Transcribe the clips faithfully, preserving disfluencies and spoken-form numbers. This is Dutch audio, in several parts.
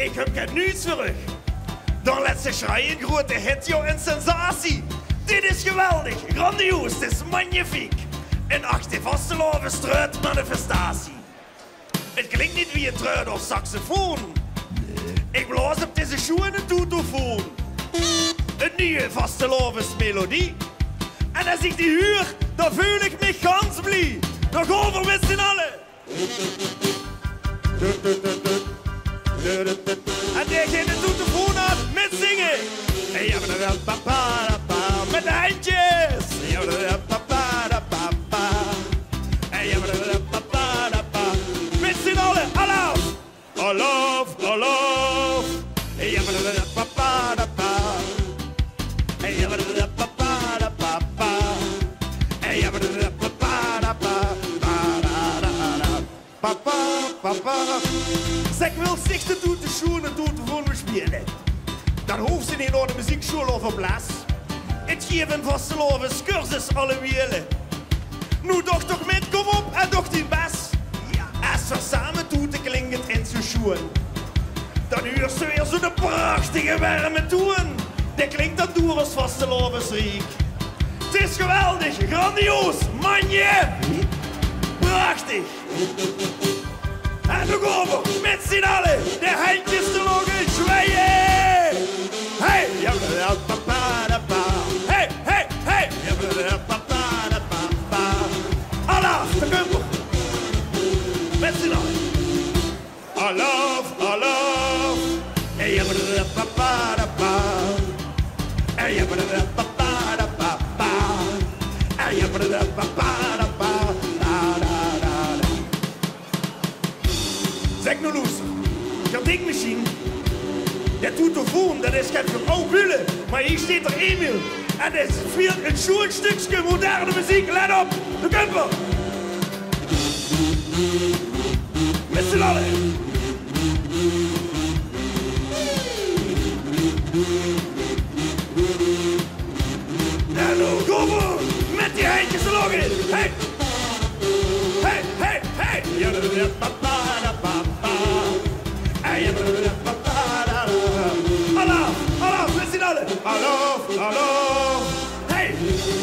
ik heb geen nieuws terug. Dan laat ze schreien, grote hit, joh, een sensatie. Dit is geweldig, grandioos, het is magnifiek. Een achte vasteloven struit manifestatie. Het klinkt niet wie een truit of saxofoon. Ik blaas op deze schoen en een toetofoon. Een nieuwe vastelovens melodie. En als ik die huur, dan voel ik me gans blij. Nog over met z'n allen. En degene doet de voet aan met zingen. Met de handjes. Met z'n allen, alaf. Alaf, alaf. Zeg, wil zich de doet de schoen en doet de voor me spelen. Dan hoeft ze niet naar de muziekschool of op les. Het geven van Slovens cursus alle wielen. Nu doch toch met, kom op en doch die best. Ja, als we samen toeten klinkt het in zo'n schoen. Dan huurt ze weer zo'n prachtige warme toon. Die klinkt dan door als vastelovens riek. Het is geweldig, grandioos, manje. Prachtig. En nog over, met z'n allen, de handjes te logen, zwaaien. Hey, hey, hey, hey. Alaf, de kumper. Met z'n allen. Alaf, alaf. Hey, zeg nou loeser, dat ding misschien, dat toetofoon, dat is geen van oude bullen, maar hier staat er Emil. En dat is veel een schoon stukje moderne muziek, let op, de kumper. Met z'n allen. En nou, kom op, met die handjes er nog in. Hey, hey, hey, hey. Alaf, alaf, met z'n allen. Alaf, alaf. Hey.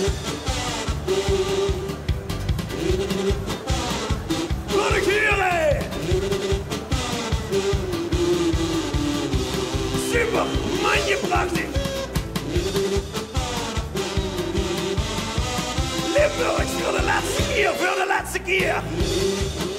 Wat ik hier, hé. Super, manje prachtig. Limburgs voor de laatste keer, voor de laatste keer.